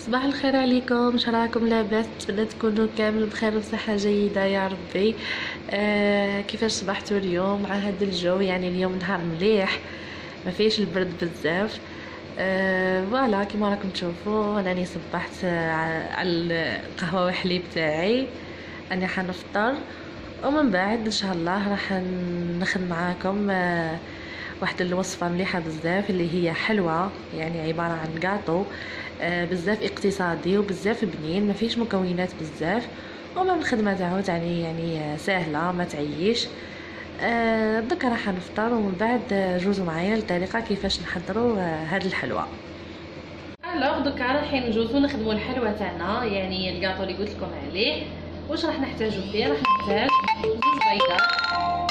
صباح الخير عليكم، شراكم لاباس؟ نتمنى تكونوا كامل بخير وصحة جيدة يا ربي. كيفاش صبحتوا اليوم مع هذا الجو؟ يعني اليوم نهار مليح، ما فيش البرد بزاف. فوالا كيما راكم تشوفوا راني صبحت على القهوة والحليب تاعي. انا حنفطر ومن بعد ان شاء الله راح نخدم معاكم واحدة الوصفة مليحة بزاف اللي هي حلوة، يعني عبارة عن جاتو بزاف اقتصادي وبزاف بنين، ما فيش مكونات بزاف، وما الخدمة تاعو يعني سهلة ما تعيش. دوكا راح نفطر ومن بعد جوزوا معايا الطريقة كيفاش نحضروا هاد الحلوى. الوغ دوكا رايحين نجوزو نخدموا الحلوى تاعنا، يعني الكاطو اللي قلت لكم عليه. واش راح نحتاجو فيه؟ راح نحتاج زوج بيضات،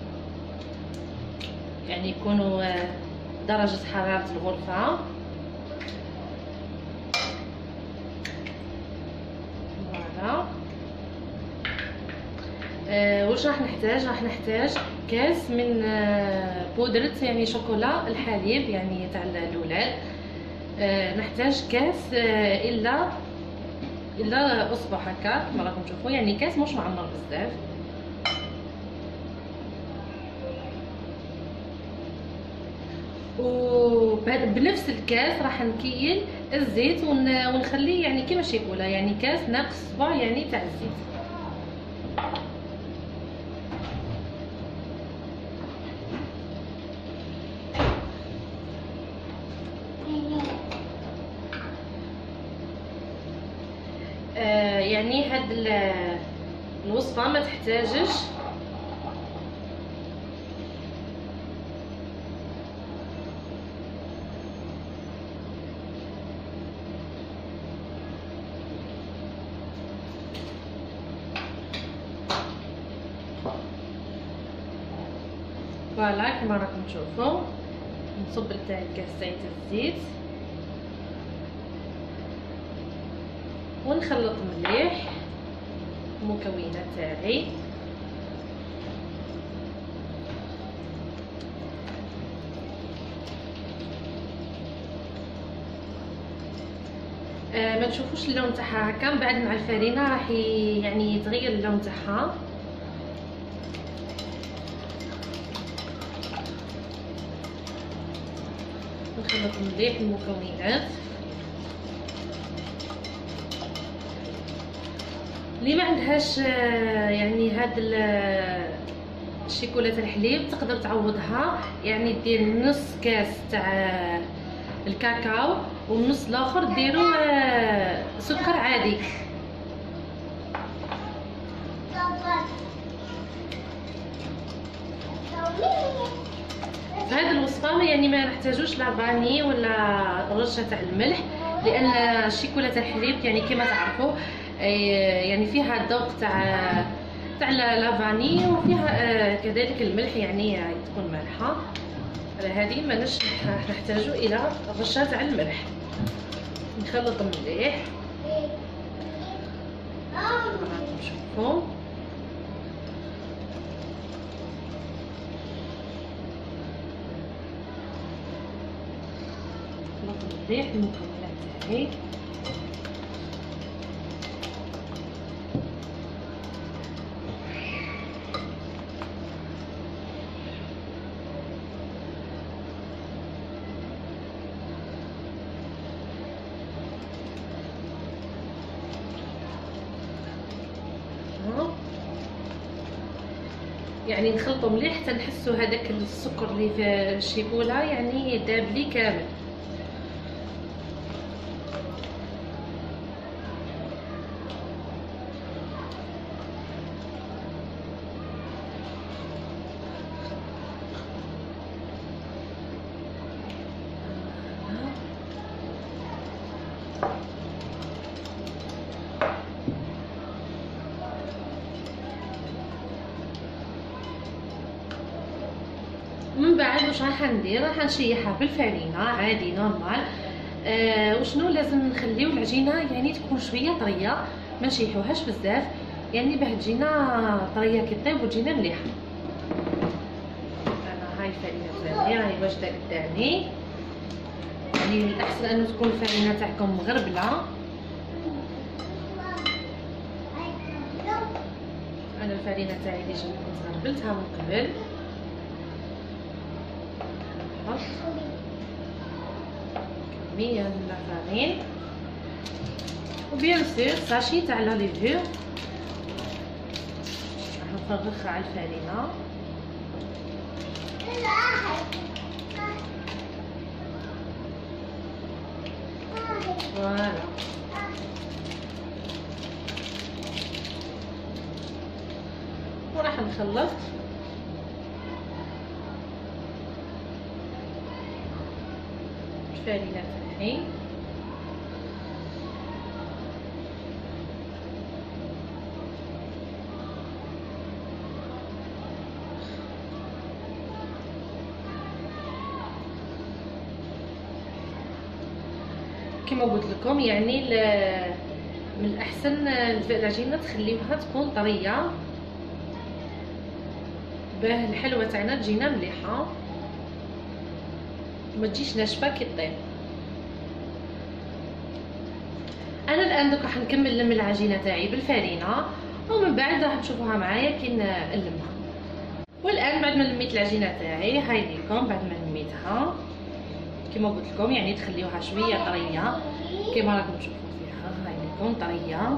يعني يكونوا درجة حرارة الغرفة. فوالا. واش راح نحتاج؟ راح نحتاج كاس من بودرة يعني شوكولا الحليب يعني تاع الاولاد. نحتاج كاس الا اصبع هكا كما راكم تشوفوا، يعني كاس مش معمر بزاف. وبنفس الكاس راح نكيل الزيت ونخليه يعني كيما شيكولا، يعني كاس ناقص صباع يعني تاع الزيت. يعني هاد الوصفه ما تحتاجش فوالا كما راكم تشوفوا. نصب تاع كاسين الزيت ونخلط مليح المكونات تاعي. ما تشوفوش اللون تاعها هكا، من بعد مع الفرينه راح يعني يتغير اللون تاعها. نخلط مليح المكونات. اللي ما عندهاش يعني هاد الشيكولاته الحليب تقدر تعوضها، يعني دير نص كاس تاع الكاكاو والنص الاخر ديروا سكر عادي. في هذه الوصفه يعني ما نحتاجوش لا فاني ولا رشه تاع الملح، لان الشيكولاته الحليب يعني كما تعرفوا يعني فيها الذوق تاع لافاني، وفيها كذلك الملح يعني تكون مالحه. على هذه ما نحتاجوا الى رشه تاع الملح. نخلط مليح. شوفوا نخلط مليح المكونات تاعي. يعني نخلطوا مليح حتى نحسوا هذاك السكر اللي في الشيكولا يعني داب لي كامل. من بعد واش راح ندير؟ راح نشيحها بالفرينه عادي نورمال. وشنو لازم نخليو العجينه يعني تكون شويه طريه، ما نشيحوهاش بزاف، يعني باه تجينا طريه كي طيب وتجينا مليحه. انا هاي الفرينه تاعي راهي واجده قدامي، يعني من الاحسن انه تكون الفرينه تاعكم مغربله انا الفرينه تاعي اللي كنت غربلتها من قبل، نحط كميه من الفرين وبيان سور ساشي تاع لا ليفور راح نفرغها على الفرينه. فوالا وراح نخلط الفرينه تاعي. كما قلت لكم يعني من الاحسن العجينه تخليوها تكون طريه باه الحلوه تاعنا تجينا مليحه وما تجيش ناشفه كي طيب. انا الان دوك راح نكمل نلم العجينه تاعي بالفرينه ومن بعد راح تشوفوها معايا كي نلمها. والان بعد ما لميت العجينه تاعي هاي ليكم، بعد ما لميتها كما قلت لكم يعني تخليوها شويه طريه كما راكم تشوفوا فيها. هاي ليكم طريه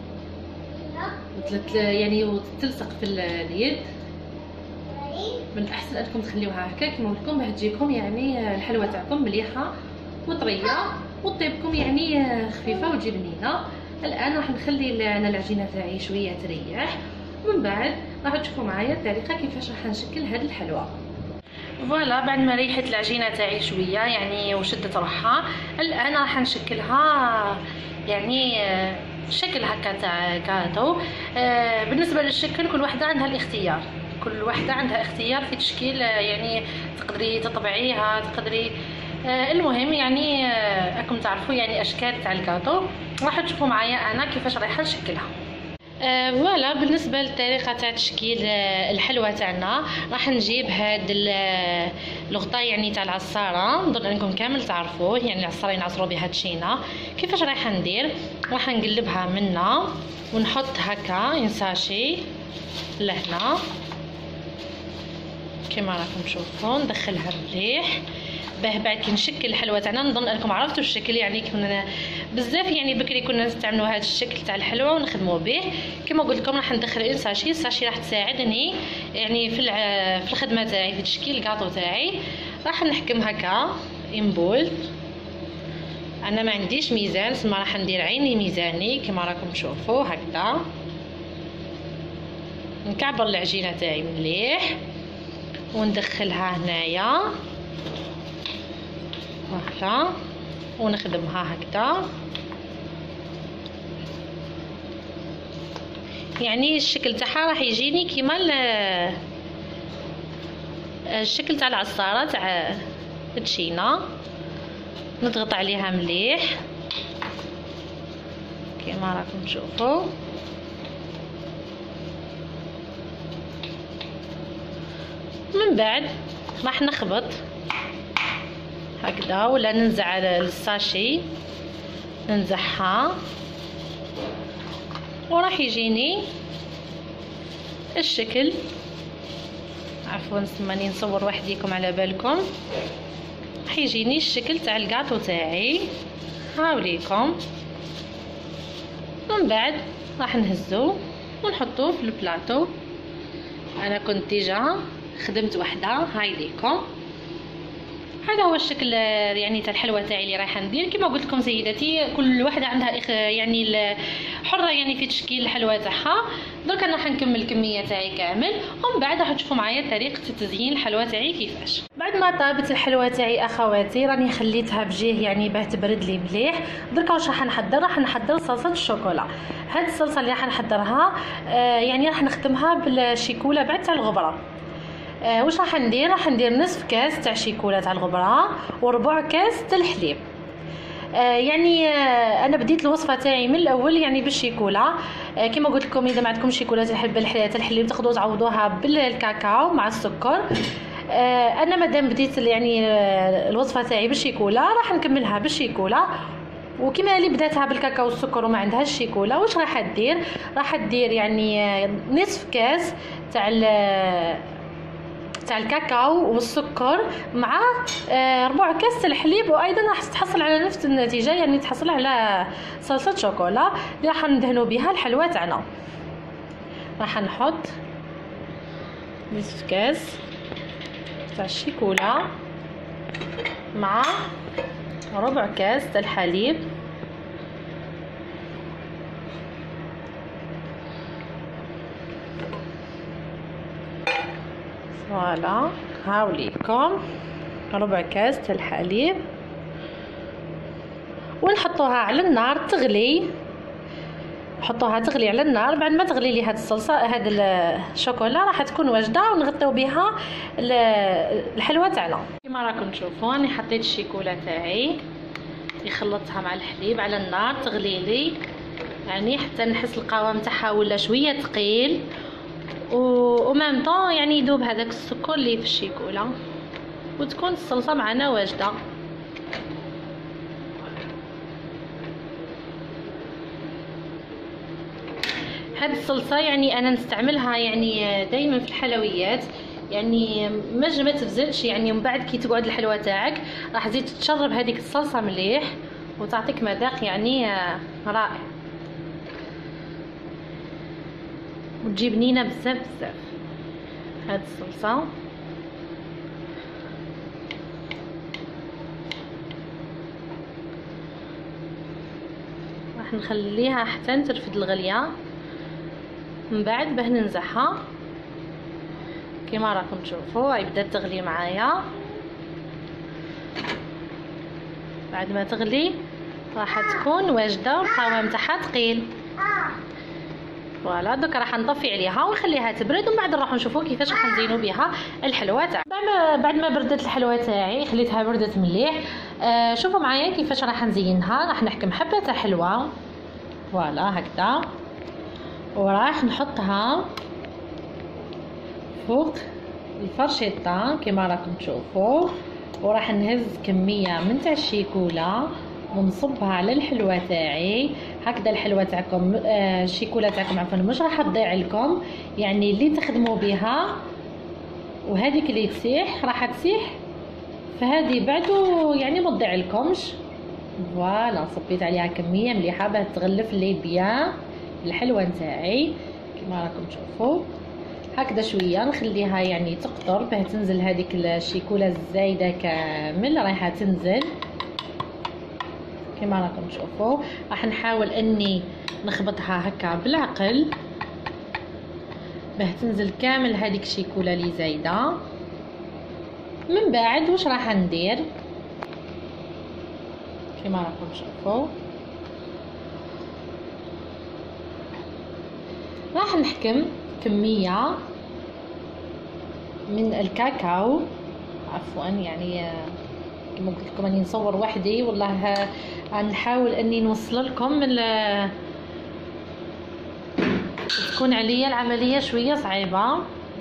يعني وتلصق في اليد. من الاحسن انكم تخليوها هكا كما قلت لكم باه تجيكم يعني الحلوه تاعكم مليحه وطريه وطيبكم يعني خفيفه وتجي بنينه. الان راح نخلي انا العجينه تاعي شويه تريح ومن بعد راح تشوفوا معايا الطريقه كيفاش راح نشكل هذه الحلوه. فوالا بعد ما ريحت العجينه تاعي شويه يعني وشدت روحها، الان راح نشكلها يعني شكل هكا تاع كاتو. بالنسبه للشكل كل واحده عندها الاختيار، كل واحده عندها اختيار في تشكيل، يعني تقدري تطبعيها تقدري المهم يعني راكم تعرفوا يعني اشكال تاع الكاتو. راح تشوفوا معايا انا كيفاش رايحه نشكلها. فوالا بالنسبه للطريقه تاع تشكيل الحلوه تاعنا راح نجيب هاد الغطاء يعني تاع العصاره، نظن انكم كامل تعرفوه يعني العصاره ينعصروا بها تشينا. كيفاش رايحه ندير؟ راح نقلبها منا ونحط هكا انساشي لهنا كما راكم تشوفوا، ندخلها مليح باه بعد كي نشكل الحلوه تاعنا. نظن انكم عرفتوا الشكل يعني كنا بزاف يعني بكري كنا نستعملوا هذا الشكل تاع الحلوه ونخدموا به. كما قلت لكم راح ندخل الساشي راح تساعدني يعني في الخدمه تاعي في تشكيل الكاطو تاعي. راح نحكم هكا امبول، انا ما عنديش ميزان سما راح ندير عيني ميزاني كما راكم تشوفوا هكذا. نكعبر العجينه تاعي مليح وندخلها هنايا هكذا ونخدمها هكذا. يعني الشكل تاعها راح يجيني كيما الشكل تاع العصاره تاع التشينا. نضغط عليها مليح كيما راكم تشوفوا. من بعد راح نخبط هكذا ولا ننزع الساشي ننزعها وراح يجيني الشكل. عفوا سماني نصور وحديكم على بالكم. راح يجيني الشكل تاع الكاطو تاعي هاوليكم. من بعد راح نهزو ونحطوه في البلاطو. انا كنت ديجا خدمت وحده هاي ليكم. هذا هو الشكل يعني تاع الحلوه تاعي اللي رايحه ندير. كما قلت لكم سيداتي كل وحده عندها يعني حره يعني في تشكيل الحلوه تاعها. درك انا راح نكمل الكميه تاعي كامل ومن بعد راح تشوفوا معايا طريقه تزيين الحلوه تاعي كيفاش. بعد ما طابت الحلوه تاعي اخواتي راني خليتها بجيه يعني باه تبرد لي مليح. درك واش راح نحضر؟ راح نحضر صلصه الشوكولا. هاد الصلصه اللي راح نحضرها يعني راح نخدمها بالشيكولا بعد تاع الغبره. واش راح ندير؟ راح ندير نصف كاس تاع شيكولا تاع الغبره وربع كاس تاع الحليب. يعني انا بديت الوصفه تاعي من الاول يعني بالشيكولا. كما قلت لكم اذا ما عندكم شيكولا تاع الحليب تقدروا تعوضوها بالكاكاو مع السكر. انا مادام بديت يعني الوصفه تاعي بالشيكولا راح نكملها بالشيكولا وكما اللي بداتها بالكاكاو والسكر وما عندهاش الشيكولا، واش راح دير؟ راح دير يعني نصف كاس تاع الكاكاو والسكر مع ربع كاس الحليب، وايضا راح تحصل على نفس النتيجه، يعني تحصل على صلصه شوكولا اللي راح ندهنوا بها الحلوى تاعنا. راح نحط نصف كاس تاع الشيكولا مع ربع كاس تاع الحليب، فوالا هاوليكم ربع كاس تاع الحليب، ونحطوها على النار تغلي. نحطوها تغلي على النار. بعد ما تغلي لي هاد الصلصه هاد الشوكولا راح تكون واجده، ونغطيو بها الحلوى تاعنا. كما راكم تشوفوا راني حطيت الشيكولا تاعي اللي خلطتها مع الحليب على النار تغلي لي، يعني حتى نحس القوام تاعها ولا شويه ثقيل، ومام طون يعني يذوب هذاك السكر اللي في الشيكولا، وتكون الصلصه معنا واجده. هاد الصلصه يعني انا نستعملها يعني دائما في الحلويات، يعني ما تفزلش، يعني من بعد كي تقعد الحلوى تاعك راح تزيد تشرب هذيك الصلصه مليح وتعطيك مذاق يعني رائع، وتجي بنينه بزاف بزاف هاد الصلصه. راح نخليها حتى ترفد الغليه، من بعد باه ننزعها. كما راكم تشوفوا هاي بدات تغلي معايا. بعد ما تغلي راح تكون واجده والقوام تاعها ثقيل. فوالا دوك راح نطفي عليها ونخليها تبرد، ومن بعد نروحو نشوفوا كيفاش راح نزينوا بها الحلوى تاعنا. بعد ما بردت الحلوى تاعي خليتها بردت مليح. شوفوا معايا كيفاش راح نزينها. راح نحكم حبه تاع حلوى فوالا هكذا، وراح نحطها فوق الفرشيطه كما راكم تشوفوا، وراح نهز كميه من تاع الشيكولا ونصبها على الحلوى تاعي هكذا. الحلوى تاعكم الشيكولا تاعكم عفوا مش راح تضيع لكم، يعني اللي تخدموا بها، وهذيك اللي تسيح راح تسيح، فهذه بعدو يعني ما تضيع لكمش. فوالا صبيت عليها كميه مليحه باه تغلف لي بيان الحلوى نتاعي كما راكم تشوفوا هكذا. شويه نخليها يعني تقطر باه تنزل هذيك الشيكولا الزايده كامل رايحه تنزل كما راكم تشوفوا. راح نحاول اني نخبطها هكا بالعقل باه تنزل كامل هذيك الشيكولا اللي زايده. من بعد واش راح ندير كما راكم تشوفوا، راح نحكم كميه من الكاكاو عفوا، يعني كما قلت لكم اني نصور وحدي والله غنحاول اني نوصل لكم تكون عليا العمليه شويه صعيبه.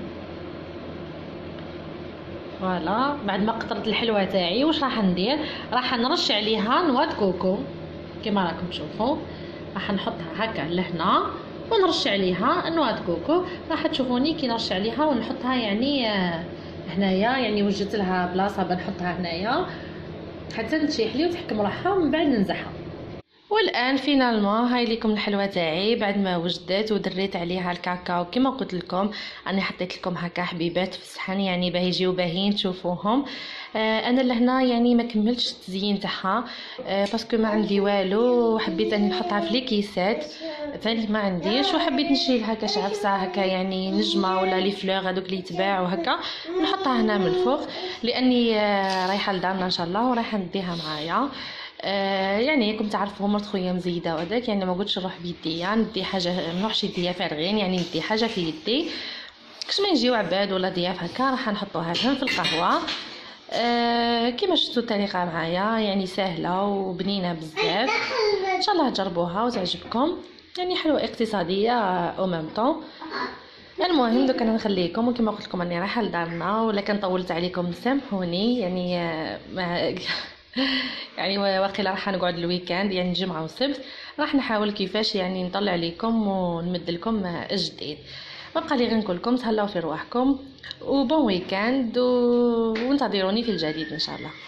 فوالا بعد ما قطرت الحلوى تاعي واش راح ندير؟ راح نرش عليها نواه كوكو كما راكم تشوفوا. راح نحطها هكا لهنا ونرش عليها نواه كوكو. راح تشوفوني كي نرش عليها ونحطها يعني هنايا، يعني وجدت لها بلاصه بنحطها هنايا حتى تشيح لي وتحكم روحها ومن بعد ننزعها. والان فينالمون هاي لكم الحلوى تاعي بعد ما وجدت ودريت عليها الكاكاو كما قلت لكم. انا حطيت لكم هكا حبيبات في الصحن يعني باه يجيو باهيين تشوفوهم. انا لهنا يعني ما كملتش التزيين تاعها باسكو ما عندي والو، وحبيت اني نحطها في لي كيسات ثاني ما عنديش، وحبيت نشري لها هكا شعفسه هكا يعني نجمه ولا لي فلور هذوك اللي يتباعوا هكا نحطها هنا من الفوق، لاني رايحه لدارنا ان شاء الله ورايحه نديها معايا. يعني كنت تعرفوا مرت خويا مزيده وداك، يعني ما قلتش نروح بيدي يعني ندي حاجه ما نروحش يديا فارغين، يعني ندي حاجه في يدي كش ما يجيو عباد ولا ضياف هكا راح نحطوها لهم في القهوه. كما شفتوا الطريقه معايا يعني سهله وبنينه بزاف، ان شاء الله تجربوها وتعجبكم، يعني حلوه اقتصاديه او ميم طون. المهم دوك انا نخليكم، وكما قلت لكم اني رايحه لدارنا ولا كان طولت عليكم سامحوني يعني يعني واقيلا راح نقعد الويكاند يعني الجمعة والسبت، راح نحاول كيفاش يعني نطلع لكم ونمد لكم جديد. بقى لي غير نقول لكم تهلاو في رواحكم وبون ويكاند وانتظروني في الجديد ان شاء الله.